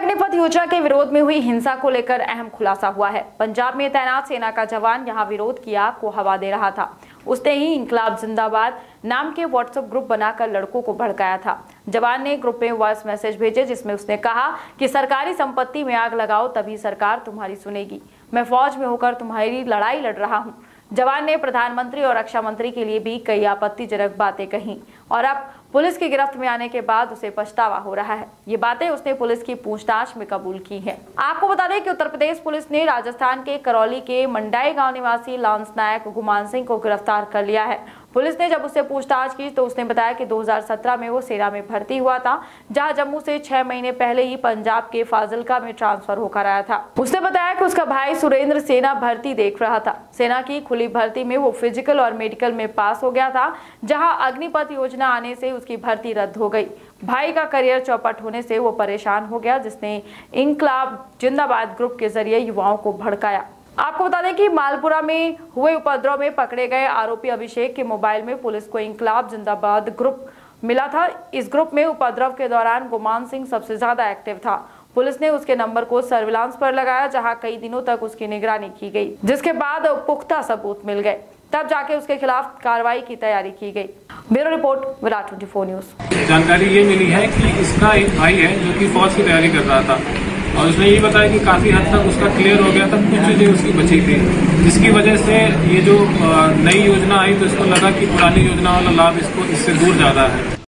अग्निपथ योजना के विरोध में हुई हिंसा को लेकर अहम खुलासा हुआ है। पंजाब में तैनात सेना का जवान यहां विरोध की आग को हवा दे रहा था। उसने ही इंकलाब जिंदाबाद नाम के व्हाट्सएप ग्रुप बनाकर लड़कों को भड़काया था। जवान ने ग्रुप में वॉइस मैसेज भेजे जिसमें उसने कहा कि सरकारी संपत्ति में आग लगाओ तभी सरकार तुम्हारी सुनेगी। मैं फौज में होकर तुम्हारी लड़ाई लड़ रहा हूँ। जवान ने प्रधानमंत्री और रक्षा मंत्री के लिए भी कई आपत्तिजनक बातें कही और अब पुलिस की गिरफ्त में आने के बाद उसे पछतावा हो रहा है। ये बातें उसने पुलिस की पूछताछ में कबूल की हैं। आपको बता दें कि उत्तर प्रदेश पुलिस ने राजस्थान के करौली के मंडाई गांव निवासी लांस नायक गुमान सिंह को गिरफ्तार कर लिया है। पुलिस ने जब उससे पूछताछ की तो उसने बताया कि 2017 में वो सेना में भर्ती हुआ था, जहां जम्मू से 6 महीने पहले ही पंजाब के फाजिलका में ट्रांसफर होकर आया था। उसने बताया कि उसका भाई सुरेंद्र सेना भर्ती देख रहा था। सेना की खुली भर्ती में वो फिजिकल और मेडिकल में पास हो गया था, जहां अग्निपथ योजना आने से उसकी भर्ती रद्द हो गई। भाई का करियर चौपट होने से वो परेशान हो गया, जिसने इंकलाब जिंदाबाद ग्रुप के जरिए युवाओं को भड़काया। आपको बता दें कि मालपुरा में हुए उपद्रव में पकड़े गए आरोपी अभिषेक के मोबाइल में पुलिस को इंकलाब जिंदाबाद ग्रुप मिला था। इस ग्रुप में उपद्रव के दौरान गुमान सिंह सबसे ज्यादा एक्टिव था। पुलिस ने उसके नंबर को सर्विलांस पर लगाया, जहां कई दिनों तक उसकी निगरानी की गई, जिसके बाद पुख्ता सबूत मिल गए। तब जाके उसके खिलाफ कार्रवाई की तैयारी की गई। Bureau report, Virat 24 news. जानकारी ये मिली है कि इसका एक भाई है जो कि फौज की तैयारी कर रहा था और उसने ये बताया कि काफी हद तक उसका क्लियर हो गया था, कुछ चीजें उसकी बची थी, जिसकी वजह से ये जो नई योजना आई तो इसको लगा कि पुरानी योजना वाला लाभ इसको इससे दूर ज्यादा है।